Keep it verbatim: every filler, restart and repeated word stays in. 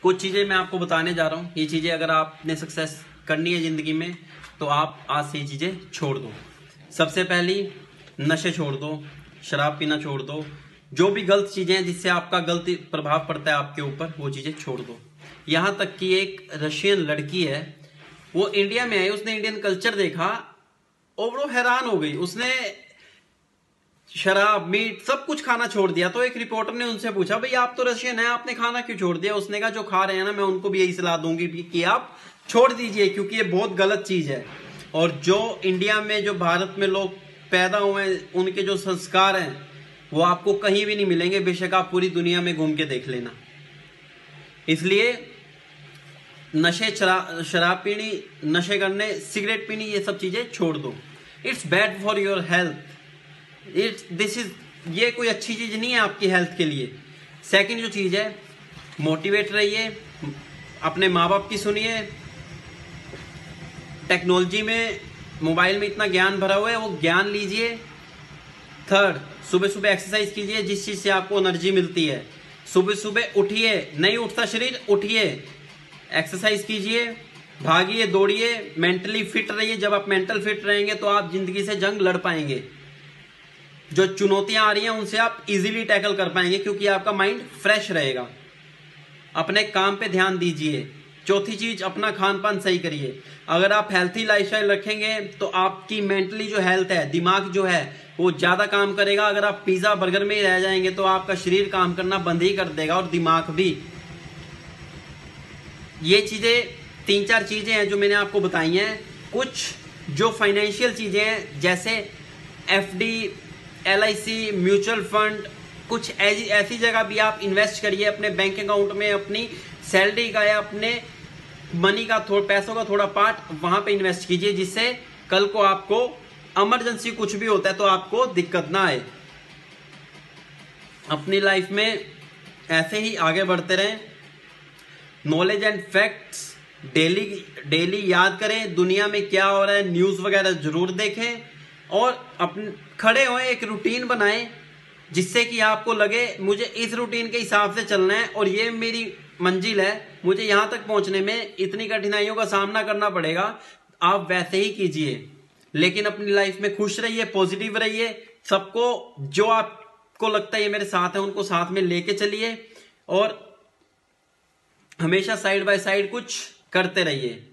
कुछ चीजें मैं आपको बताने जा रहा हूँ। ये चीजें अगर आपने सक्सेस करनी है जिंदगी में तो आप आज से ये चीजें छोड़ दो। सबसे पहली, नशे छोड़ दो, शराब पीना छोड़ दो, जो भी गलत चीजें हैं जिससे आपका गलत प्रभाव पड़ता है आपके ऊपर, वो चीजें छोड़ दो। यहां तक कि एक रशियन लड़की है, वो इंडिया में आई, उसने इंडियन कल्चर देखा और वो हैरान हो गई। उसने शराब, मीट सब कुछ खाना छोड़ दिया। तो एक रिपोर्टर ने उनसे पूछा, भाई आप तो रशियन है, आपने खाना क्यों छोड़ दिया? उसने कहा, जो खा रहे हैं ना, मैं उनको भी यही सलाह दूंगी कि आप छोड़ दीजिए, क्योंकि ये बहुत गलत चीज है। और जो इंडिया में, जो भारत में लोग पैदा हुए हैं, उनके जो संस्कार हैं वो आपको कहीं भी नहीं मिलेंगे, बेशक आप पूरी दुनिया में घूम के देख लेना। इसलिए नशे, शराब पीनी, नशे करने, सिगरेट पीनी, ये सब चीजें छोड़ दो। It's bad for your health. It's this is ये कोई अच्छी चीज नहीं है आपकी हेल्थ के लिए। सेकंड जो चीज है, मोटिवेट रहिए, अपने माँ बाप की सुनिए। टेक्नोलॉजी में, मोबाइल में इतना ज्ञान भरा हुआ है, वो ज्ञान लीजिए। थर्ड, सुबह सुबह एक्सरसाइज कीजिए, जिस चीज से आपको एनर्जी मिलती है। सुबह सुबह उठिए, नहीं उठता शरीर, उठिए, एक्सरसाइज कीजिए, भागिए, दौड़िए, मेंटली फिट रहिए। जब आप मेंटल फिट रहेंगे तो आप जिंदगी से जंग लड़ पाएंगे। जो चुनौतियां आ रही हैं उनसे आप इजीली टैकल कर पाएंगे, क्योंकि आपका माइंड फ्रेश रहेगा। अपने काम पे ध्यान दीजिए। चौथी चीज, अपना खान पान सही करिए। अगर आप हेल्थी लाइफस्टाइल रखेंगे तो आपकी मेंटली जो हेल्थ है, दिमाग जो है, वो ज्यादा काम करेगा। अगर आप पिज्जा बर्गर में ही रह जाएंगे तो आपका शरीर काम करना बंद ही कर देगा, और दिमाग भी। ये चीजें, तीन चार चीजें हैं जो मैंने आपको बताई हैं। कुछ जो फाइनेंशियल चीजें हैं, जैसे F D, L I C, mutual fund, कुछ ऐसी ऐसी जगह भी आप इन्वेस्ट करिए। अपने बैंक अकाउंट में अपनी सैलरी का या अपने मनी का, थोड़ा पैसों का थोड़ा पार्ट वहां पे इन्वेस्ट कीजिए, जिससे कल को आपको इमरजेंसी कुछ भी होता है तो आपको दिक्कत ना आए। अपनी लाइफ में ऐसे ही आगे बढ़ते रहें। Knowledge and facts daily daily याद करें। दुनिया में क्या हो रहा है, न्यूज वगैरह जरूर देखें, और अपने खड़े होए, एक रूटीन बनाएं, जिससे कि आपको लगे मुझे इस रूटीन के हिसाब से चलना है और ये मेरी मंजिल है, मुझे यहां तक पहुंचने में इतनी कठिनाइयों का सामना करना पड़ेगा। आप वैसे ही कीजिए, लेकिन अपनी लाइफ में खुश रहिए, पॉजिटिव रहिए। सबको, जो आपको लगता है ये मेरे साथ है, उनको साथ में लेके चलिए, और हमेशा साइड बाय साइड कुछ करते रहिए।